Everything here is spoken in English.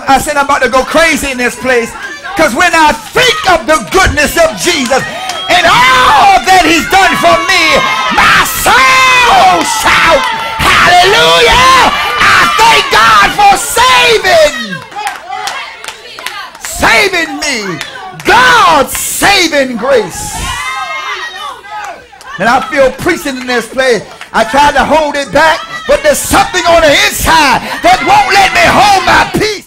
I said I'm about to go crazy in this place. Because when I think of the goodness of Jesus and all that he's done for me, my soul shout, hallelujah! I thank God for saving me. God's saving grace. And I feel preaching in this place. I tried to hold it back, but there's something on the inside that won't let me hold my peace.